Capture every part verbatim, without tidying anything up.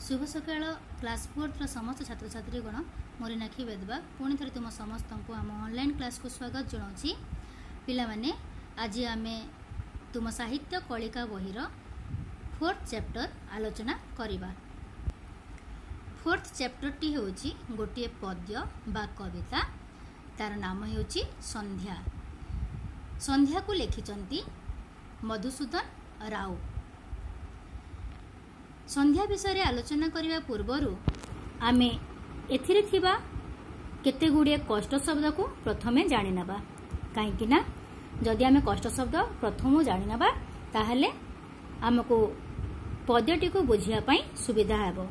शुभ सकाळ class fourth समस्त छात्र छात्री गण मोरिनाखी वेदवा पुणी थे तुम समस्त को आम ऑनलाइन क्लास को स्वागत जनाऊँगी। पिला माने आज आम तुम साहित्य कलिका बहीर फोर्थ चैप्टर आलोचना करिबा। फोर्थ चैप्टर टी होची गोटे पद्य बा कविता, तार नाम होची संध्या। संध्या को लिखिचंती मधुसूदन राव। संध्या विषय आलोचना करने पूर्वर आमे एथिरे थिबा केते गुड़िए कष्ट शब्द को प्रथमे जानि नबा। काहेकि ना जदि आमे कष्ट शब्द प्रथम जानि नबा ताहले हमको पद्यटी को बुझिया पई सुविधा हेबो।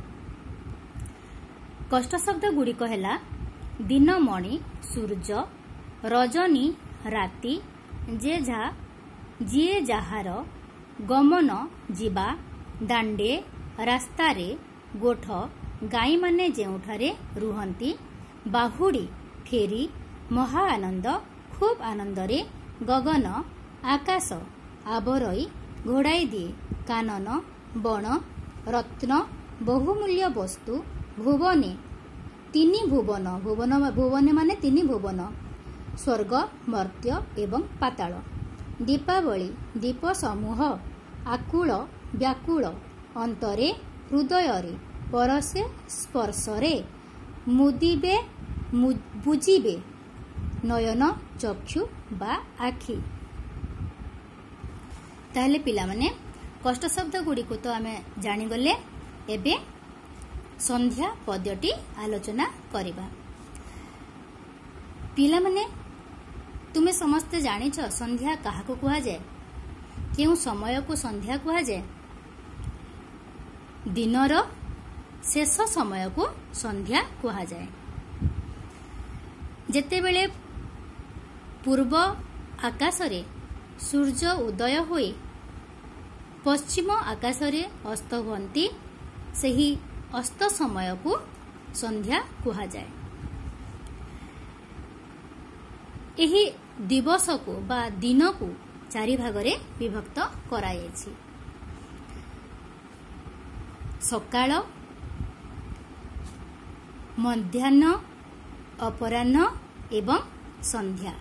कष्ट शब्द गुड़िक हैला दिनमणि सूर्य, रजनी राति, जे जा जिए जाहार, गमन जीवा, दांडे रास्तारे, गोठ गाई माने जेउठारे रुहंती, बाहुड़ी फेरी महा आनंद खूब आनंदरे, गगन आकाश आवरई घोड़ाई दिए, कानन बण रत्न बहुमूल्य वस्तु, भुवने तीनी भुवन भुवन भुवने माने तीनी भुवन, स्वर्ग मर्त्य एवं पाताल, दीपावली दीप समूह, आकुल व्याकुल अंतरे हृदय परसे स्पर्शरे, मुदिबे बुझिबे नयन चक्षु बा आखि। ताहले पिला माने कष्ट शब्द गुड़ी को तो आमे जानी गले। एबे संध्या पद्यटी आलोचना करिबा। पिला माने तुमे समस्ते जानिछ संध्या काहाको कुहा जाय, केउ समय को संध्या कुहा जाय। दिनर शेष समय को संध्या कुहा जाए। जेतेबेले पूर्व आकाशरे सूर्य उदय होई पश्चिम आकाशरे अस्त हुअंती, सेही अस्त समय को संध्या कुहा जाए। एही दिवस को बा दिन को चारि भागरे विभक्त कराଯାଇଛି। सकाळ, मध्याह्न, अपराह्न एवं संध्या।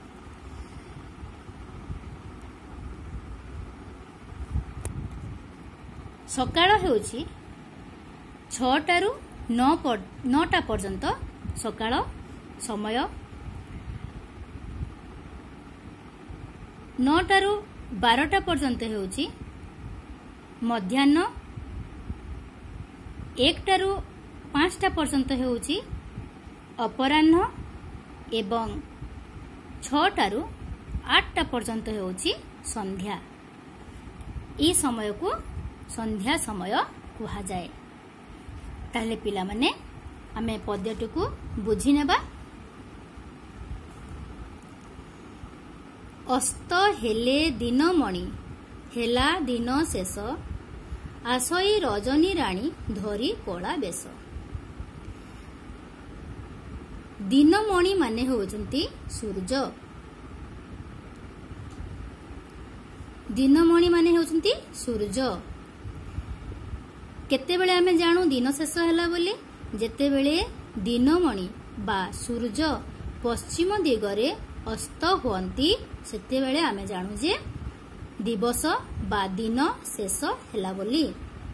सकाळ हेउछि छटारू नौटा पर्यंत सकाळ समय, नौटारू बारटा पर्यंत हेउछि मध्याह्न, एकटारू पांचटा पर्यंत हेउछि अपराह्न एवं छटारू आठटा पर्यंत हेउछि संध्या। ई समय को संध्या समय कुहा जाए। ताहले पिला माने आमे पद्यटी को बुझी नेबा। अस्त हेले दिनमणि हेला दिन शेष, आसई रजनी राणी धरी कला बेश। दिनमणि माने होउचंती सूर्य। दिनमणि माने होउचंती सूर्य। केतेबेले आमे जानू दिन शेष हैला बोली, जेतेबेले दिनमणि बा सूर्य पश्चिम दिगरे अस्त हुअंती, सेतेबेले आमे जानू जे दिवस बा दिन शेष हैला बोली।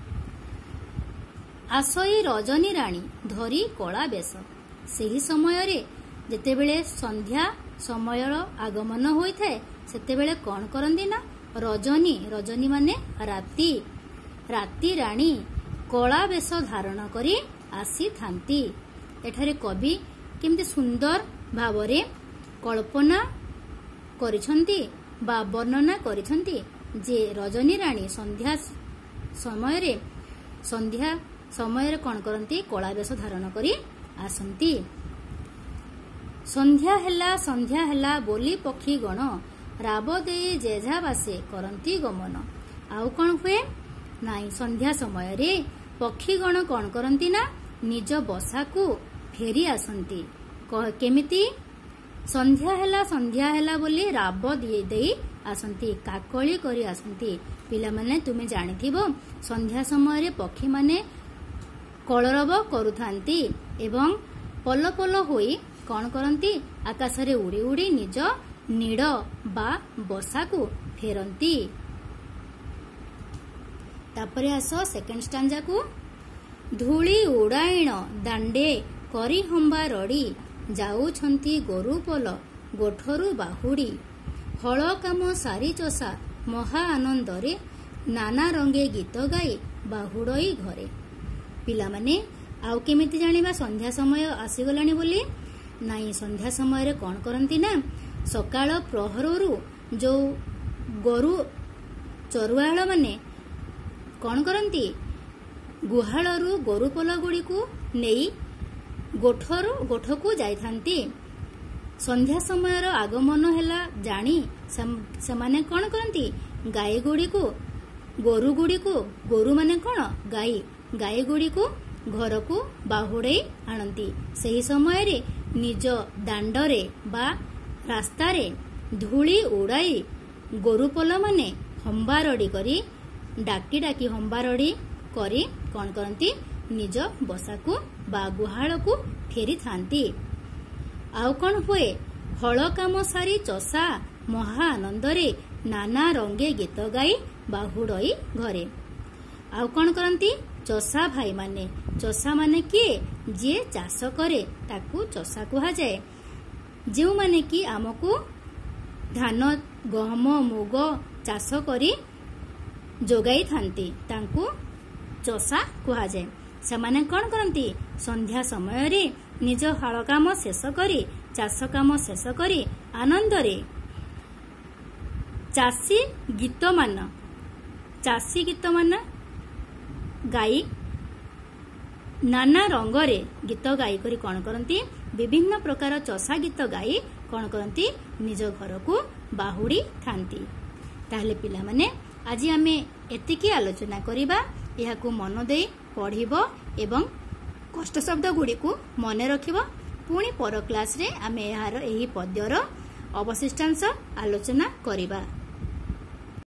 आसई रजनी राणी धरी कला बेश। सेही समय रे जेतेबेले संध्या समयर आगमन होइथाय, सेतेबेले कोन करंदी ना रजनी, रजनी माने राति, राति राणी कला बेश धारण करी आसी थांती। एठारे कवि केमती सुंदर भावरे कल्पना करिसंती बा वर्णना करिसंती जे रजनी राणी संध्या समय रे संध्या समय रे कोन करंती कला बेश धारण करी आसंती। संध्या हेला संध्या हेला बोली पक्षी गण, राब दे जेझा बासे करंती गमन। आउ कोन हुए नाई संध्या समय रे पक्षी गण कोन करंती ना निज बसा को फेरी आसंती। केमिति संध्या हेला संध्या हेला बोली राब दिए देई आसंती, काकली करी आसंती। पिला माने तुमे जानिथिबो संध्या समय रे पक्षी माने କଳରବ କରୁଥାନ୍ତି ଏବଂ ପଲ ପଲ ହୋଇ କ'ଣ କରନ୍ତି ଆକାଶରେ ଉଡ଼ି ଉଡ଼ି ନିଜ ନୀଡ଼ ବା ବସାକୁ ଫେରନ୍ତି। ତାପରେ ଆସ ସେକେଣ୍ଡ ଷ୍ଟାଞ୍ଜାକୁ। ଧୂଳି ଉଡ଼ାଇଣ ଦାଣ୍ଡେ କରି ହମ୍ବା ରଡ଼ି ଯାଉଛନ୍ତି ଗୋରୁ ପଲ ଗୋଠରୁ ବାହୁଡ଼ି ହଳ କାମ ସାରି ଚଷା ମହା ଆନନ୍ଦରେ ନାନା ରଙ୍ଗେ ଗୀତ ଗାଇ ବାହୁଡ଼ଇ ଘରେ। ପିଲାମାନେ ଆଉ କେମିତି ଜାଣିବା ସନ୍ଧ୍ୟା ସମୟ ଆସିଗଲାଣି ବୋଲି? ନାଇଁ, ସନ୍ଧ୍ୟା ସମୟରେ କ'ଣ କରନ୍ତି ନା ସକାଳ ପ୍ରହରରୁ ଯୋଉ ଗୋରୁ ଚରୁଆଳ ମାନେ କ'ଣ କରନ୍ତି ଗୁହାଳରୁ ଗୋରୁ ପଲ ଗୁଡ଼ିକୁ ନେଇ ଗୋଠରୁ ଗୋଠକୁ ଯାଇଥାନ୍ତି। ସନ୍ଧ୍ୟା ସମୟର ଆଗମନ ହେଲା ଜାଣି ସେମାନେ କ'ଣ କରନ୍ତି ଗାଈ ଗୁଡ଼ିକୁ ଗୋରୁ ଗୁଡ଼ିକୁ ଗୋରୁ ମାନେ କ'ଣ ଗାଈ ଗାଈ ଗୁଡ଼ିକୁ ଘରକୁ ବାହୁଡ଼େଇ ଆଣନ୍ତି। ସେହି ସମୟରେ ନିଜ ଦାଣ୍ଡରେ ବା ରାସ୍ତାରେ ଧୂଳି ଉଡ଼ାଇ ଗୋରୁପଲ ମାନେ ହମ୍ବାରଡ଼ି କରି ଡାକି ଡାକି ହମ୍ବାରଡ଼ି କରି କ'ଣ କରନ୍ତି ନିଜ ବସାକୁ ବା ଗୁହାଳକୁ ଫେରିଥାନ୍ତି। ଆଉ କ'ଣ ହୁଏ? ହଳ କାମ ସାରି ଚଷା ମହା ଆନନ୍ଦରେ ନାନା ରଙ୍ଗେ ଗୀତ ଗାଇ ବାହୁଡ଼ଇ ଘରେ। ଆଉ କ'ଣ କରନ୍ତି ଚଷା ଭାଇମାନେ? ଚଷା ମାନେ କିଏ? ଯିଏ ଚାଷ କରେ ତାକୁ ଚଷା କୁହାଯାଏ। ଯେଉଁମାନେ କି ଆମକୁ ଧାନ ଗହମ ମୁଗ ଚାଷ କରି ଯୋଗାଇଥାନ୍ତି ତାଙ୍କୁ ଚଷା କୁହାଯାଏ। ସେମାନେ କ'ଣ କରନ୍ତି ସନ୍ଧ୍ୟା ସମୟରେ ନିଜ ହଳ କାମ ଶେଷ କରି ଚାଷ କାମ ଶେଷ କରି ଆନନ୍ଦରେ ଚାଷୀ ଗୀତମାନ ଚାଷୀ ଗୀତମାନ ଗାଇ ନାନା ରଙ୍ଗରେ ଗୀତ ଗାଇ କରି କ'ଣ କରନ୍ତି ବିଭିନ୍ନ ପ୍ରକାର ଚଷା ଗୀତ ଗାଇ କ'ଣ କରନ୍ତି ନିଜ ଘରକୁ ବାହୁଡ଼ି ଥାନ୍ତି। ତାହେଲେ ପିଲାମାନେ ଆଜି ଆମେ ଏତିକି ଆଲୋଚନା କରିବା। ଏହାକୁ ମନ ଦେଇ ପଢ଼ିବ ଏବଂ କଷ୍ଟ ଶବ୍ଦ ଗୁଡ଼ିକୁ ମନେ ରଖିବ। ପୁଣି ପର କ୍ଲାସରେ ଆମେ ଏହାର ଏହି ପଦ୍ୟର ଅବଶିଷ୍ଟାଂଶ ଆଲୋଚନା କରିବା।